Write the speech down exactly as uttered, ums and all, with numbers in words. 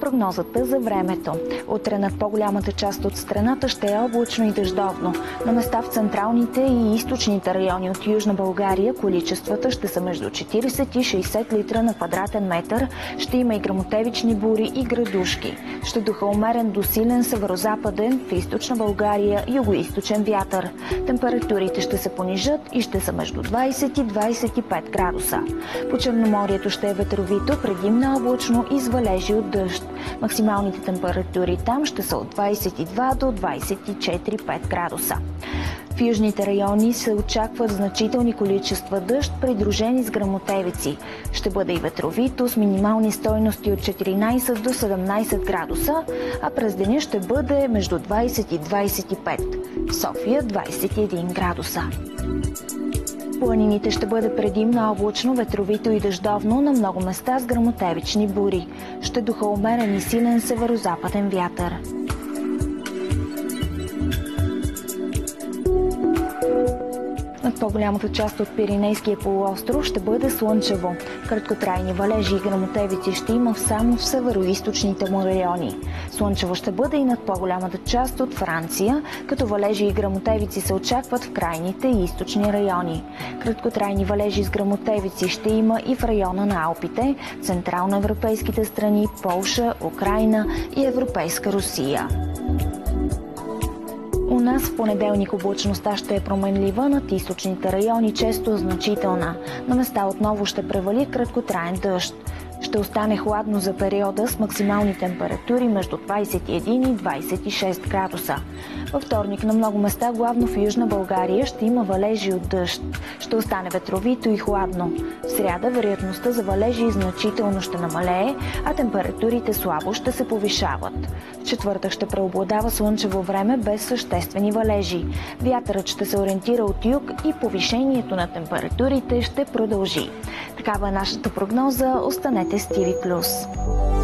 прогнозата за времето. Утре над по-голямата част от страната ще е облачно и дъждовно. На места в централните и източните райони от Южна България количествата ще са между четиридесет и шейсет литра на квадратен метър. Ще има и гръмотевични бури и градушки. Ще духа умерен до силен северозападен, в източна България югоизточен вятър. Температурите ще се понижат и ще са между двадесет и двадесет и пет градуса. По Черноморието ще е ветровито, предимно облачно и с валежи от дъжд. Максималните температури там ще са от двадесет и два до двадесет и четири до пет градуса. В южните райони се очакват значителни количества дъжд, придружени с гръмотевици. Ще бъде и ветровито, с минимални стойности от четиринадесет до седемнадесет градуса, а през деня ще бъде между двадесет и двадесет и пет. В София двадесет и един градуса. Планините ще бъде предимно облачно, ветровито и дъждовно, на много места с гръмотевични бури. Ще духа умерен и силен северозападен вятър. Над по-голямата част от Пиринейския полуостров ще бъде слънчево. Краткотрайни валежи и гръмотевици ще има само в североизточните му райони. Слънчево ще бъде и над по-голямата част от Франция, като валежи и гръмотевици се очакват в крайните и източни райони. Краткотрайни валежи с гръмотевици ще има и в района на Алпите, централноевропейските страни, Полша, Украйна и Европейска Русия. У нас в понеделник облачността ще е променлива, над източните райони често значителна. На места отново ще превали краткотраен дъжд. Ще остане хладно за периода с максимални температури между двадесет и един и двадесет и шест градуса. Във вторник на много места, главно в Южна България, ще има валежи от дъжд. Ще остане ветровито и хладно. В сряда вероятността за валежи значително ще намалее, а температурите слабо ще се повишават. В четвъртък ще преобладава слънчево време без съществени валежи. Вятърът ще се ориентира от юг и повишението на температурите ще продължи. Такава е нашата прогноза. Останете с ТВ плюс.